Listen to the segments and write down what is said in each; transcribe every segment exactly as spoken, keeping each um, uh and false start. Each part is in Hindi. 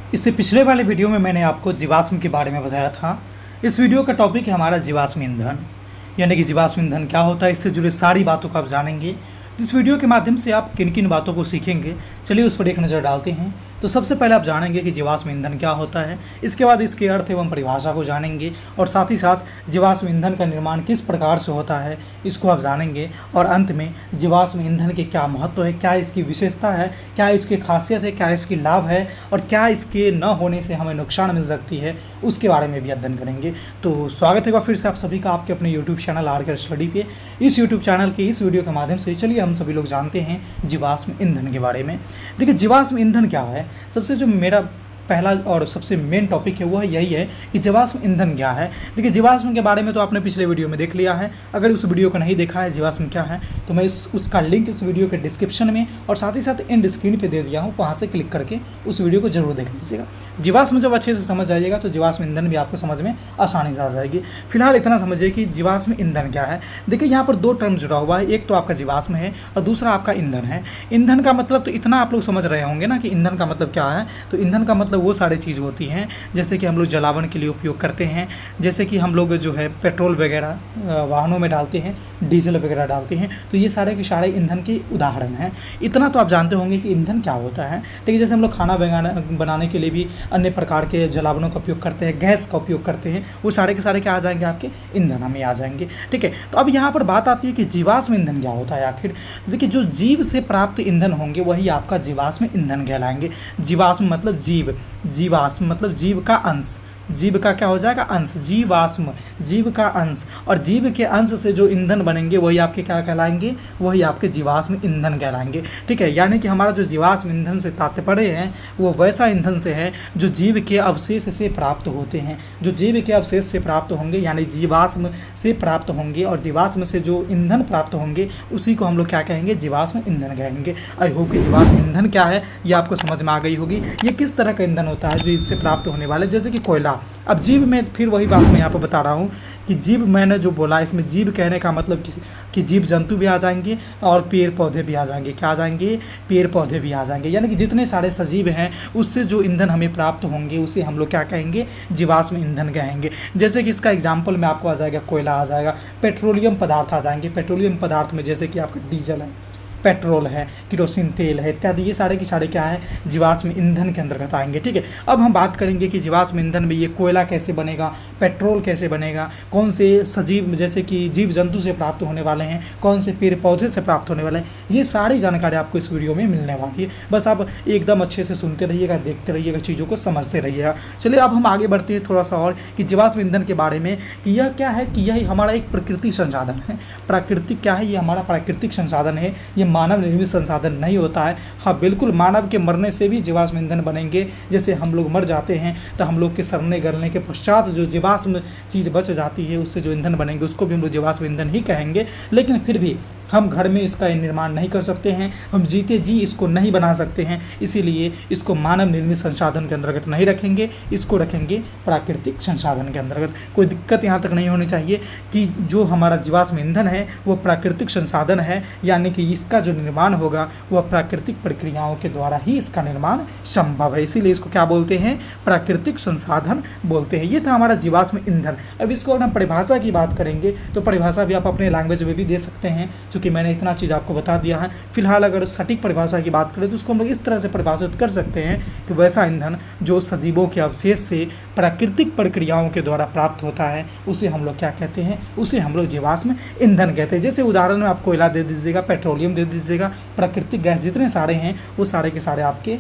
इससे पिछले वाले वीडियो में मैंने आपको जीवाश्म के बारे में बताया था। इस वीडियो का टॉपिक है हमारा जीवाश्म ईंधन, यानी कि जीवाश्म ईंधन क्या होता है, इससे जुड़े सारी बातों को आप जानेंगे। इस वीडियो के माध्यम से आप किन किन बातों को सीखेंगे, चलिए उस पर एक नज़र डालते हैं। तो सबसे पहले आप जानेंगे कि जीवाश्म ईंधन क्या होता है, इसके बाद इसके अर्थ एवं परिभाषा को जानेंगे और साथ ही साथ जीवाश्म ईंधन का निर्माण किस प्रकार से होता है इसको आप जानेंगे। और अंत में जीवाश्म ईंधन के क्या महत्व है, क्या इसकी विशेषता है, क्या इसकी खासियत है, क्या इसकी लाभ है और क्या इसके न होने से हमें नुकसान मिल सकती है, उसके बारे में भी अध्ययन करेंगे। तो स्वागत है फिर से आप सभी का आपके अपने YouTube channel R K study पे। इस यूट्यूब चैनल के इस वीडियो के माध्यम से चलिए हम सभी लोग जानते हैं जीवाश्म ईंधन के बारे में। देखिए जीवाश्म ईंधन क्या है, सबसे जो मेरा पहला और सबसे मेन टॉपिक है वो है यही है कि जीवाश्म ईंधन क्या है। देखिए जीवाश्म के बारे में तो आपने पिछले वीडियो में देख लिया है। अगर उस वीडियो को नहीं देखा है जीवाश्म क्या है तो मैं इस उसका लिंक इस वीडियो के डिस्क्रिप्शन में और साथ ही साथ एंड स्क्रीन पे दे दिया हूँ, वहाँ से क्लिक करके उस वीडियो को जरूर देख लीजिएगा। जीवाश्म जब अच्छे से समझ आइएगा तो जीवाश्म ईंधन भी आपको समझ में आसानी से आ जाएगी। फिलहाल इतना समझिए कि जीवाश्म ईंधन क्या है। देखिए यहाँ पर दो टर्म जुड़ा हुआ है, एक तो आपका जीवाश्म है और दूसरा आपका ईंधन है। ईंधन का मतलब तो इतना आप लोग समझ रहे होंगे ना कि ईंधन का मतलब क्या है। तो ईंधन का मतलब वो सारी चीज़ होती हैं जैसे कि हम लोग जलावन के लिए उपयोग करते हैं, जैसे कि हम लोग जो है पेट्रोल वगैरह वाहनों में डालते हैं, डीजल वगैरह डालते हैं, तो ये सारे के सारे ईंधन के उदाहरण हैं। इतना तो आप जानते होंगे कि ईंधन क्या होता है। ठीक है, जैसे हम लोग खाना बनाने के लिए भी अन्य प्रकार के जलावनों का उपयोग करते हैं, गैस का उपयोग करते हैं, वो सारे के सारे क्या आ जाएंगे, आपके ईंधन हमें आ जाएंगे। ठीक है, तो अब यहाँ पर बात आती है कि जीवाश्म ईंधन क्या होता है आखिर। देखिए जो जीव से प्राप्त ईंधन होंगे वही आपका जीवाश्म ईंधन कहलाएंगे। जीवाश्म मतलब जीव, जीवाश्म मतलब जीव का अंश, जीव का क्या हो जाएगा, अंश, जीवाश्म जीव का अंश, और जीव के अंश से जो ईंधन बनेंगे वही आपके क्या कहलाएंगे, वही आपके जीवाश्म ईंधन कहलाएंगे। ठीक है, यानी कि हमारा जो जीवाश्म ईंधन से तात्पर्य है वो वैसा ईंधन से है जो जीव के अवशेष से प्राप्त होते हैं, जो जीव के अवशेष से प्राप्त होंगे यानी जीवाश्म से प्राप्त होंगे, और जीवाश्म से जो ईंधन प्राप्त होंगे उसी को हम लोग क्या कहेंगे, जीवाश्म ईंधन कहेंगे। आई होप कि जीवाश्म ईंधन क्या है ये आपको समझ में आ गई होगी। ये किस तरह का ईंधन होता है जो इससे प्राप्त होने वाले, जैसे कि कोयला। अब जीव में फिर वही बात मैं यहाँ पर बता रहा हूँ कि जीव मैंने जो बोला इसमें जीव कहने का मतलब कि, कि जीव जंतु भी आ जाएंगे और पेड़ पौधे भी आ जाएंगे। क्या आ जाएंगे, पेड़ पौधे भी आ जाएंगे, यानी कि जितने सारे सजीव हैं उससे जो ईंधन हमें प्राप्त होंगे उसे हम लोग क्या कहेंगे, जीवाश्म ईंधन कहेंगे। जैसे कि इसका एग्जाम्पल में आपको आ जाएगा कोयला आ जाएगा, पेट्रोलियम पदार्थ आ जाएंगे। पेट्रोलियम पदार्थ में जैसे कि आपका डीजल है, पेट्रोल है, केरोसिन तेल है इत्यादि, ये सारे के सारे क्या है, जीवाश्म ईंधन के अंतर्गत आएंगे। ठीक है, अब हम बात करेंगे कि जीवाश्म ईंधन में ये कोयला कैसे बनेगा, पेट्रोल कैसे बनेगा, कौन से सजीव जैसे कि जीव जंतु से प्राप्त होने वाले हैं, कौन से पेड़ पौधे से प्राप्त होने वाले हैं, ये सारी जानकारी आपको इस वीडियो में मिलने वाली है। बस आप एकदम अच्छे से सुनते रहिएगा, देखते रहिएगा, चीज़ों को समझते रहिएगा। चलिए अब हम आगे बढ़ते हैं थोड़ा सा और कि जीवाश्म ईंधन के बारे में कि यह क्या है, कि यह हमारा एक प्राकृतिक संसाधन है। प्राकृतिक क्या है, ये हमारा प्राकृतिक संसाधन है, ये मानव निर्मित संसाधन नहीं होता है। हाँ बिल्कुल, मानव के मरने से भी जीवाश्म ईंधन बनेंगे। जैसे हम लोग मर जाते हैं तो हम लोग के सड़ने गलने के पश्चात जो जीवाश्म चीज़ बच जाती है उससे जो ईंधन बनेंगे उसको भी हम लोग जीवाश्म ईंधन ही कहेंगे। लेकिन फिर भी हम घर में इसका निर्माण नहीं कर सकते हैं, हम जीते जी इसको नहीं बना सकते हैं, इसीलिए इसको मानव निर्मित संसाधन के अंतर्गत नहीं रखेंगे, इसको रखेंगे प्राकृतिक संसाधन के अंतर्गत। कोई दिक्कत यहाँ तक नहीं होनी चाहिए कि जो हमारा जीवाश्म ईंधन है वो प्राकृतिक संसाधन है, यानी कि इसका जो निर्माण होगा वह प्राकृतिक प्रक्रियाओं के द्वारा ही इसका निर्माण संभव है, इसीलिए इसको क्या बोलते हैं, प्राकृतिक संसाधन बोलते हैं। ये था हमारा जीवाश्म ईंधन। अब इसको अगर हम परिभाषा की बात करेंगे तो परिभाषा भी आप अपने लैंग्वेज में भी दे सकते हैं, क्योंकि मैंने इतना चीज़ आपको बता दिया है। फिलहाल अगर सटीक परिभाषा की बात करें तो उसको हम लोग इस तरह से परिभाषित कर सकते हैं कि वैसा ईंधन जो सजीवों के अवशेष से प्राकृतिक प्रक्रियाओं के द्वारा प्राप्त होता है उसे हम लोग क्या कहते हैं, उसे हम लोग जीवाश्म ईंधन कहते हैं। जैसे उदाहरण में आप कोयला दे दीजिएगा, पेट्रोलियम दे दीजिएगा, प्राकृतिक गैस जितने सारे हैं वो सारे के सारे आपके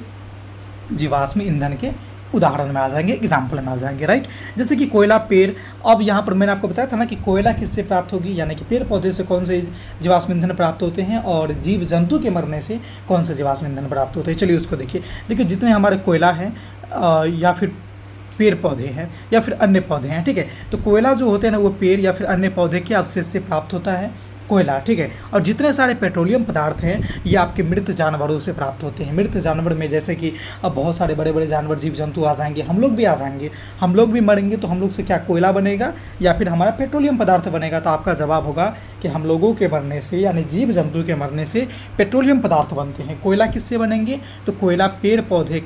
जीवाश्म ईंधन के उदाहरण में आ जाएंगे, एग्जाम्पल में आ जाएंगे। राइट, जैसे कि कोयला, पेड़। अब यहाँ पर मैंने आपको बताया था ना कि कोयला किससे प्राप्त होगी, यानी कि पेड़ पौधे से कौन से जीवाश्म ईंधन प्राप्त होते हैं, और जीव जंतु के मरने से कौन से जीवाश्म ईंधन प्राप्त होते हैं। चलिए उसको देखिए। देखिए जितने हमारे कोयला है या फिर पेड़ पौधे हैं या फिर अन्य पौधे हैं, ठीक है, तो कोयला जो होते हैं ना वो पेड़ या फिर अन्य पौधे के अवशेष से प्राप्त होता है, कोयला। ठीक है, और जितने सारे पेट्रोलियम पदार्थ हैं ये आपके मृत जानवरों से प्राप्त होते हैं। मृत जानवर में जैसे कि अब बहुत सारे बड़े बड़े जानवर जीव जंतु आ जाएंगे, हम लोग भी आ जाएंगे, हम लोग भी मरेंगे तो हम लोग से क्या कोयला बनेगा या फिर हमारा पेट्रोलियम पदार्थ बनेगा। तो आपका जवाब होगा कि हम लोगों के मरने से यानी जीव जंतु के मरने से पेट्रोलियम पदार्थ बनते हैं। कोयला किससे बनेंगे, तो कोयला पेड़ पौधे के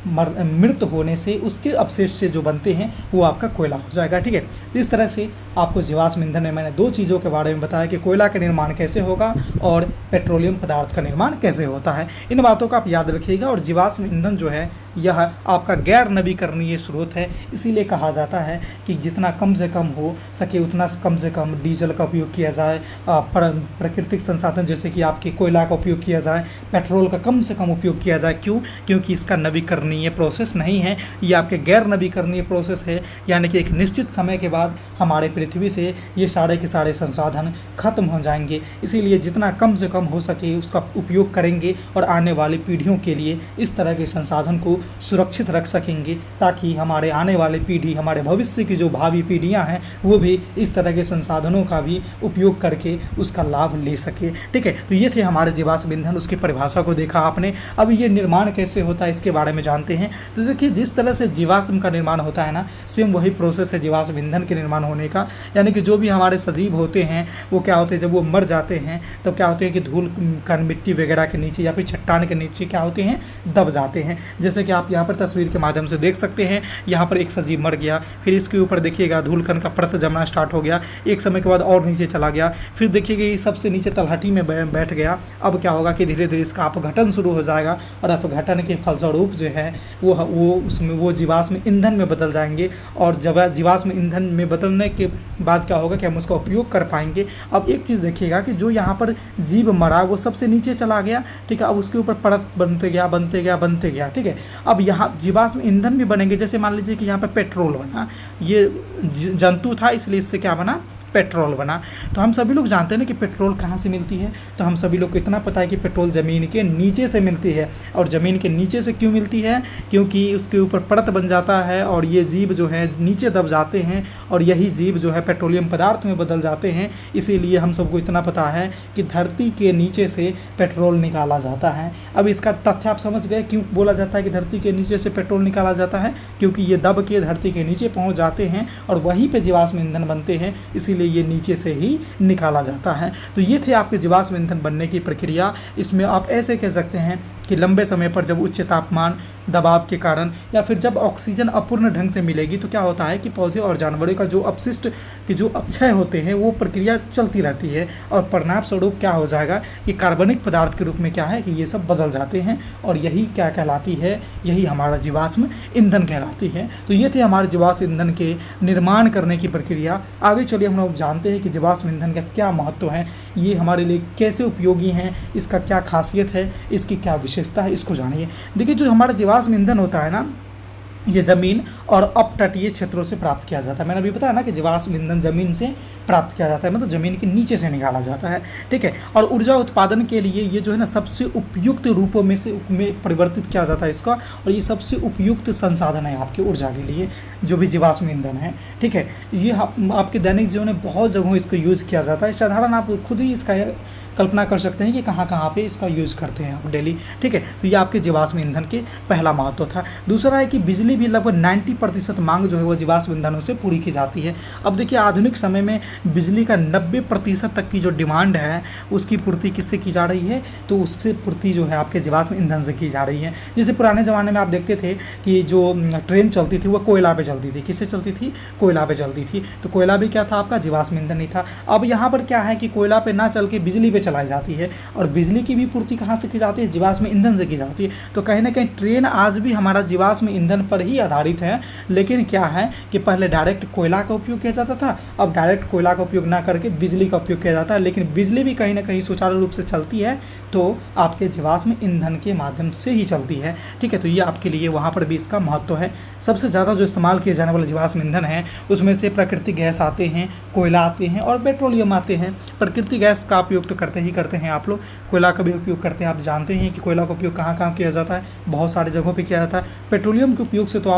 मर मृत होने से उसके अवशेष से जो बनते हैं वो आपका कोयला हो जाएगा। ठीक है, तो इस तरह से आपको जीवाश्म ईंधन में मैंने दो चीज़ों के बारे में बताया कि कोयला का निर्माण कैसे होगा और पेट्रोलियम पदार्थ का निर्माण कैसे होता है। इन बातों को आप याद रखिएगा। और जीवाश्म ईंधन जो है यह आपका गैर नवीकरणीय स्रोत है, इसीलिए कहा जाता है कि जितना कम से कम हो सके उतना कम से कम डीजल का उपयोग किया जाए, प्राकृतिक संसाधन जैसे कि आपके कोयला का उपयोग किया जाए, पेट्रोल का कम से कम उपयोग किया जाए। क्यों? क्योंकि इसका नवीकरणीय प्रोसेस नहीं है, ये आपके गैर नवीकरणीय प्रोसेस है, यानी कि एक निश्चित समय के बाद हमारे पृथ्वी से ये सारे के सारे संसाधन खत्म हो जाएंगे। इसीलिए जितना कम से कम हो सके उसका उपयोग करेंगे और आने वाली पीढ़ियों के लिए इस तरह के संसाधन को सुरक्षित रख सकेंगे, ताकि हमारे आने वाली पीढ़ी, हमारे भविष्य की जो भावी पीढ़ियां हैं वो भी इस तरह के संसाधनों का भी उपयोग करके उसका लाभ ले सके। ठीक है, तो ये थे हमारे जीवाश्म ईंधन, उसकी परिभाषा को देखा आपने। अब ये निर्माण कैसे होता है इसके बारे में जानते हैं। तो देखिए, जिस तरह से जीवाश्म का निर्माण होता है ना, सेम वही प्रोसेस है जीवाश्म ईंधन के निर्माण होने का। यानी कि जो भी हमारे सजीव होते हैं वो क्या होते हैं, जब वो मर जाते हैं तो क्या होते हैं कि धूल कण, मिट्टी वगैरह के नीचे या फिर चट्टान के नीचे क्या होते हैं, दब जाते हैं। जैसे कि आप यहाँ पर तस्वीर के माध्यम से देख सकते हैं, यहाँ पर एक सजीव मर गया, फिर इसके ऊपर देखिएगा धूल कण का परत जमना स्टार्ट हो गया, एक समय के बाद और नीचे चला गया, फिर देखिएगा ये सबसे नीचे तलहटी में बैठ गया। अब क्या होगा कि धीरे धीरे इसका अपघटन शुरू हो जाएगा और अपघटन के फलस्वरूप जो है वो वो उसमें वो जीवाश्म ईंधन में बदल जाएंगे। और जब जीवाश्म ईंधन में बदलने के बाद क्या होगा कि हम उसका उपयोग कर पाएंगे। अब एक चीज़ देखिएगा कि जो यहाँ पर जीव मरा वो सबसे नीचे चला गया। ठीक है, अब उसके ऊपर परत बनते गया बनते गया बनते गया। ठीक है, अब यहाँ जीवाश्म ईंधन भी बनेंगे। जैसे मान लीजिए कि यहाँ पर पेट्रोल बना, ये जंतु था इसलिए इससे क्या बना, पेट्रोल बना। तो हम सभी लोग जानते हैं ना कि पेट्रोल कहाँ से मिलती है। तो हम सभी लोग को इतना पता है कि पेट्रोल ज़मीन के नीचे से मिलती है। और ज़मीन के नीचे से क्यों मिलती है? क्योंकि उसके ऊपर परत बन जाता है और ये जीव जो है नीचे दब जाते हैं और यही जीव जो है पेट्रोलियम पदार्थ में बदल जाते हैं। इसीलिए हम सबको इतना पता है कि धरती के नीचे से पेट्रोल निकाला जाता है। अब इसका तथ्य आप समझ गए क्यों बोला जाता है कि धरती के नीचे से पेट्रोल निकाला जाता है? क्योंकि ये दब के धरती के नीचे पहुँच जाते हैं और वहीं पर जीवाश्म ईंधन बनते हैं, इसीलिए ये नीचे से ही निकाला जाता है। तो ये थे आपके जीवाश्म ईंधन बनने की प्रक्रिया। इसमें आप ऐसे कह सकते हैं कि लंबे समय पर जब उच्च तापमान, दबाव के कारण या फिर जब ऑक्सीजन अपूर्ण ढंग से मिलेगी तो क्या होता है कि पौधे और जानवरों का जो अपशिष्ट के जो अपक्षय होते हैं वो प्रक्रिया चलती रहती है और परिणाम स्वरूप क्या हो जाएगा कि कार्बनिक पदार्थ के रूप में क्या है कि ये सब बदल जाते हैं और यही क्या कहलाती है, यही हमारा जीवाश्म ईंधन कहलाती है। तो ये थे हमारे जीवाश्म ईंधन के निर्माण करने की प्रक्रिया। आगे चलिए हम लोग जानते हैं कि जीवाश्म ईंधन का क्या महत्व है, ये हमारे लिए कैसे उपयोगी हैं, इसका क्या खासियत है, इसकी क्या विशेषता है, इसको जानिए। देखिए, जो हमारा जीवाश्म ईंधन होता है ना, ये ज़मीन और अपतटीय क्षेत्रों से प्राप्त किया जाता है। मैंने अभी बताया ना कि जीवाश्म ईंधन ज़मीन से प्राप्त किया जाता है, मतलब ज़मीन के नीचे से निकाला जाता है। ठीक है, और ऊर्जा उत्पादन के लिए ये जो है ना सबसे उपयुक्त रूपों में से में परिवर्तित किया जाता है इसका, और ये सबसे उपयुक्त संसाधन है आपके ऊर्जा के लिए जो भी जीवाश्म ईंधन है। ठीक है, ये आपके दैनिक जीवन में बहुत जगहों इसको यूज़ किया जाता है। साधारण आप खुद ही इसका कल्पना कर सकते हैं कि कहाँ कहाँ पे इसका यूज़ करते हैं आप डेली। ठीक है, तो ये आपके जीवाश्म ईंधन के पहला महत्व था। दूसरा है कि बिजली भी लगभग नब्बे प्रतिशत मांग जो है वो जीवाश्म ईंधनों से पूरी की जाती है। अब देखिए, आधुनिक समय में बिजली का नब्बे प्रतिशत तक की जो डिमांड है उसकी पूर्ति किससे की जा रही है? तो उससे पूर्ति जो है आपके जीवाश्म ईंधन से की जा रही है। जैसे पुराने ज़माने में आप देखते थे कि जो ट्रेन चलती थी वो कोयला पे चलती थी। किससे चलती थी? कोयला पे चलती थी। तो कोयला भी क्या था? आपका जीवाश्म ईंधन ही था। अब यहाँ पर क्या है कि कोयला पे ना चल के बिजली पे चलाई जाती है और बिजली की भी पूर्ति कहाँ से की जाती है? जीवाश्म ईंधन से की जाती है। तो कहीं ना कहीं ट्रेन आज भी हमारा जीवाश्म ईंधन पर ही आधारित है। लेकिन क्या है कि पहले डायरेक्ट कोयला का उपयोग किया जाता था, अब डायरेक्ट कोयला का उपयोग ना करके बिजली का उपयोग किया जाता है। लेकिन बिजली भी कहीं ना कहीं सुचारू रूप से चलती है तो आपके जीवाश्म ईंधन के माध्यम से ही चलती है। ठीक है, तो ये आपके लिए वहाँ पर भी इसका महत्व है। सबसे ज़्यादा जो इस्तेमाल किए जाने वाले जीवाश्म ईंधन है उसमें से प्राकृतिक गैस आते हैं, कोयला आते हैं और पेट्रोलियम आते हैं। प्राकृतिक गैस का उपयोग तो करते ही करते हैं आप लोग, कोयला का भी उपयोग करते हैं। आप जानते हैं कि कोयला का उपयोग कहाँ कहाँ किया जाता है, बहुत सारी जगहों पे किया जाता है। पेट्रोलियम के उपयोग से तो आप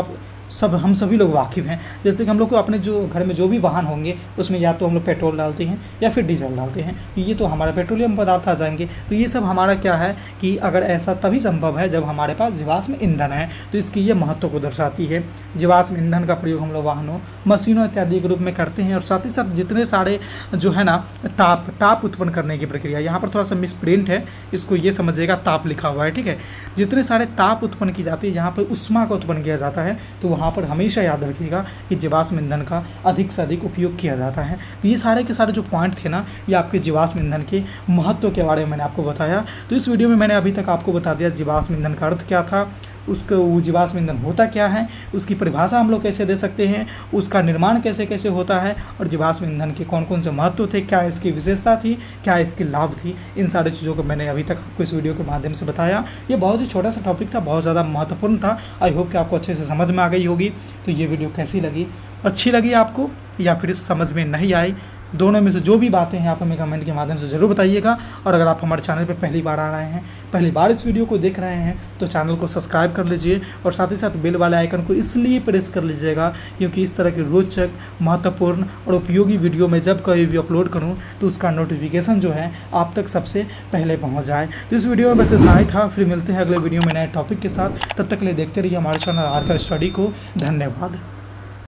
सब हम सभी लोग वाकिफ़ हैं। जैसे कि हम लोग को अपने जो घर में जो भी वाहन होंगे उसमें या तो हम लोग पेट्रोल डालते हैं या फिर डीजल डालते हैं, ये तो हमारा पेट्रोलियम पदार्थ आ जाएंगे। तो ये सब हमारा क्या है कि अगर ऐसा तभी संभव है जब हमारे पास जीवाश्म ईंधन है। तो इसकी ये महत्व को दर्शाती है। जीवाश्म ईंधन का प्रयोग हम लोग वाहनों, मशीनों इत्यादि के रूप में करते हैं। और साथ ही साथ जितने सारे जो है ना ताप ताप उत्पन्न करने की प्रक्रिया, यहाँ पर थोड़ा सा मिस प्रिंट है, इसको ये समझिएगा ताप लिखा हुआ है, ठीक है। जितने सारे ताप उत्पन्न की जाती है, जहाँ पर उष्मा का उत्पन्न किया जाता है, तो वहाँ पर हमेशा याद रखिएगा कि जीवाश्म ईंधन का अधिक से अधिक उपयोग किया जाता है। तो ये सारे के सारे जो पॉइंट थे ना, ये आपके जीवाश्म ईंधन के महत्व के बारे में मैंने आपको बताया। तो इस वीडियो में मैंने अभी तक आपको बता दिया जीवाश्म ईंधन का अर्थ क्या था, उसका वो जीवाश्म ईंधन होता क्या है, उसकी परिभाषा हम लोग कैसे दे सकते हैं, उसका निर्माण कैसे कैसे होता है, और जीवाश्म ईंधन के कौन कौन से महत्व थे, क्या इसकी विशेषता थी, क्या इसके लाभ थी। इन सारी चीज़ों को मैंने अभी तक आपको इस वीडियो के माध्यम से बताया। ये बहुत ही छोटा सा टॉपिक था, बहुत ज़्यादा महत्वपूर्ण था। आई होप कि आपको अच्छे से समझ में आ गई होगी। तो ये वीडियो कैसी लगी, अच्छी लगी आपको या फिर समझ में नहीं आई, दोनों में से जो भी बातें हैं आप हमें कमेंट के माध्यम से ज़रूर बताइएगा। और अगर आप हमारे चैनल पर पहली बार आ रहे हैं, पहली बार इस वीडियो को देख रहे हैं, तो चैनल को सब्सक्राइब कर लीजिए और साथ ही साथ बेल वाले आइकन को इसलिए प्रेस कर लीजिएगा क्योंकि इस तरह के रोचक, महत्वपूर्ण और उपयोगी वीडियो मैं जब कभी भी अपलोड करूं तो उसका नोटिफिकेशन जो है आप तक सबसे पहले पहुँच जाए। तो इस वीडियो में बस इतना ही था। फिर मिलते हैं अगले वीडियो में नए टॉपिक के साथ। तब तक के लिए देखते रहिए हमारे चैनल आरकर स्टडी को। धन्यवाद।